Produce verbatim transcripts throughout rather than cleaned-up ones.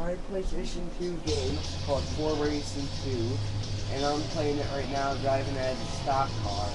my PlayStation two game called four Racing two, and I'm playing it right now, driving it as a stock car.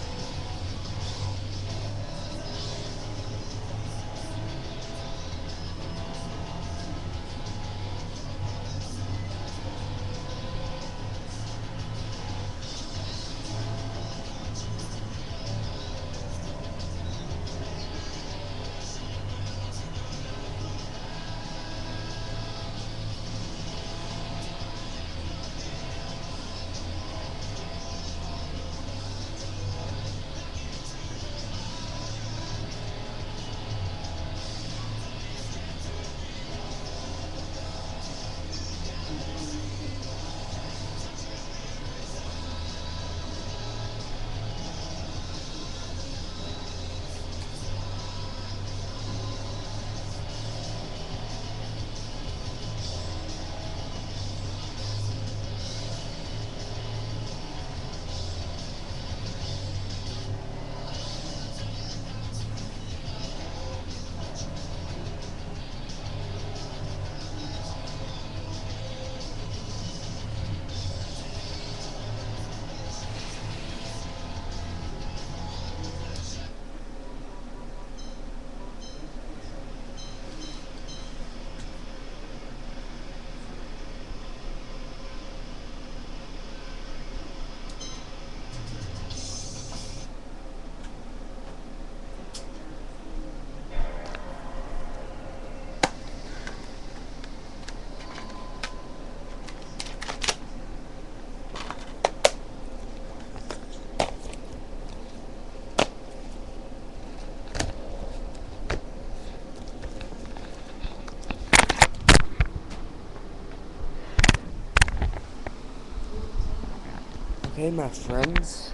Okay, my friends.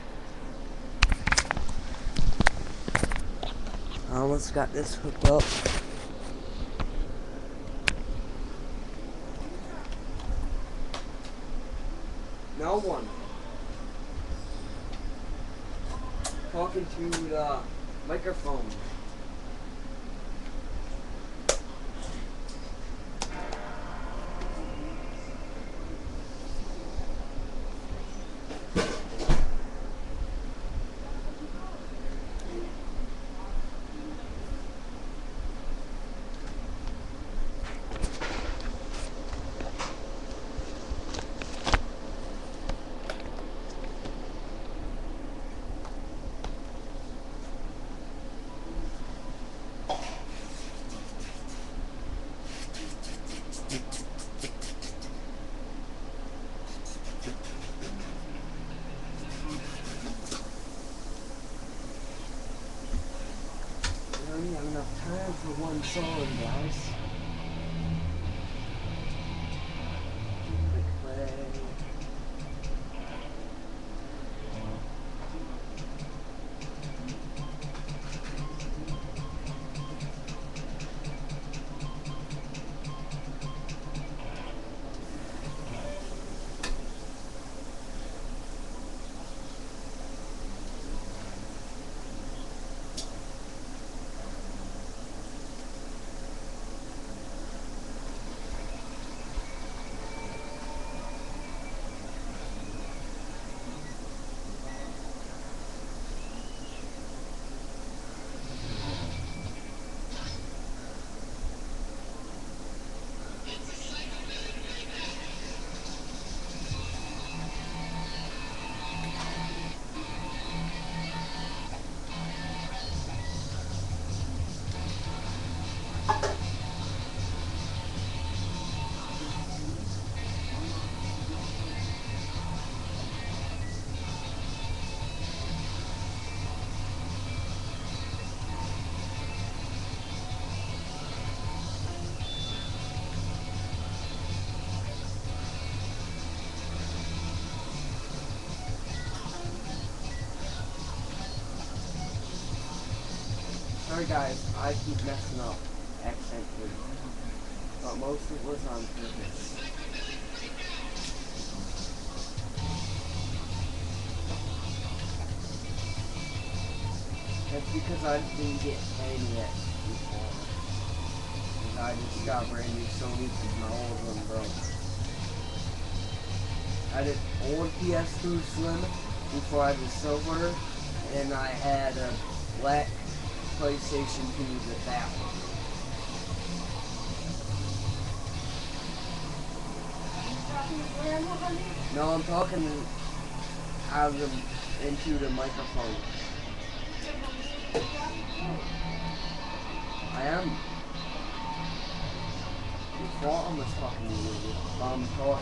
I almost got this hooked up. No one. Talking to the microphone. I don't have enough time for one song, guys. Quick play. Sorry guys, I keep messing up accidentally, but most of it was on purpose. That's because I didn't get paid yet before. I just got brand new Sony because my old one broke. I had an old P S two Slim before I had the silver, and I had a black PlayStation two with that one. No, I'm talking out of the, into the microphone. I am. Before I was talking to you, I'm talking.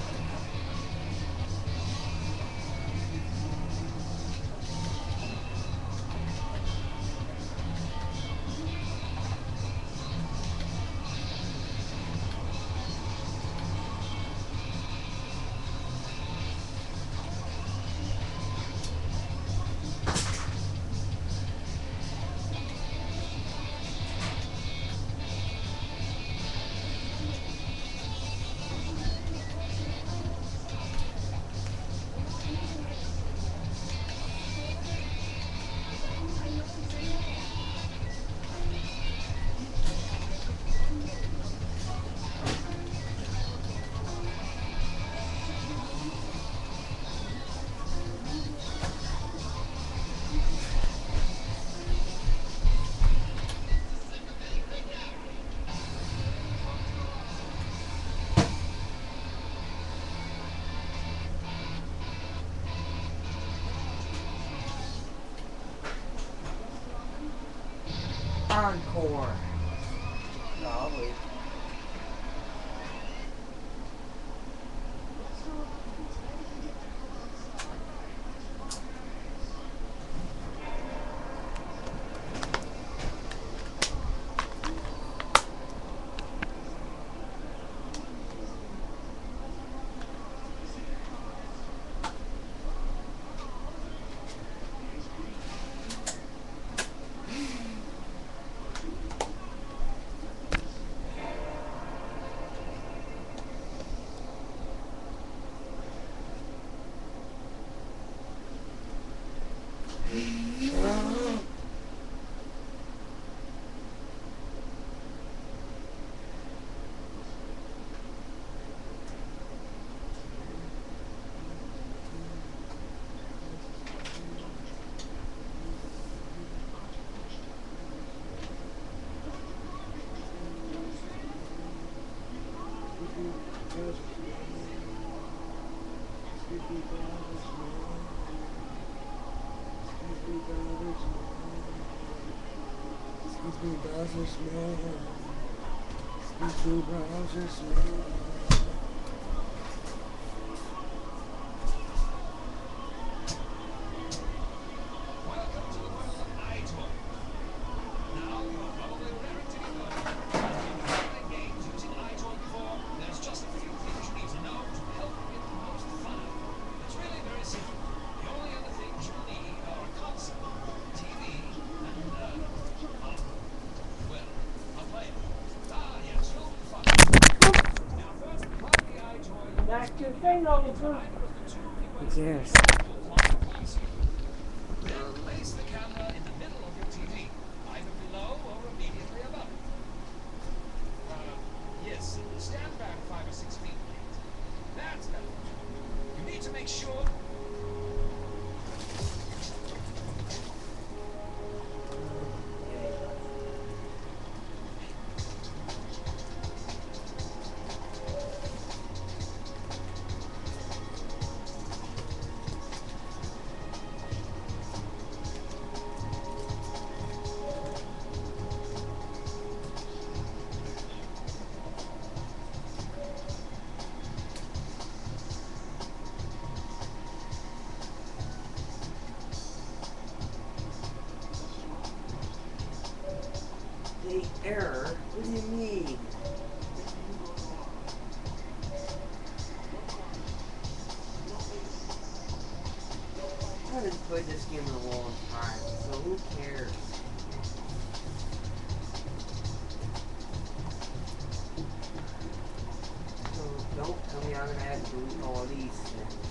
Encore. Probably. Excuse me, browser smell. Excuse me, browser smell. Welcome to the world of iToy. Now you're probably raring to go. If you've been games using iToy before, there's just a few things you need to know to help you get the most fun out of it. It's really very simple. The only other things you'll need are a console, T V, and, uh, uh, well, a player. Ah, yes, you'll be fun. Now first, plug the iToy. Back to the thing over to. Yes. Then place the camera in the middle of your T V, either below or immediately above it. Uh, yes, stand back five or six feet. That's better. You need to make sure. The error? What do you mean? I haven't played this game in a long time, so who cares? So don't tell me I'm gonna have to delete all these things.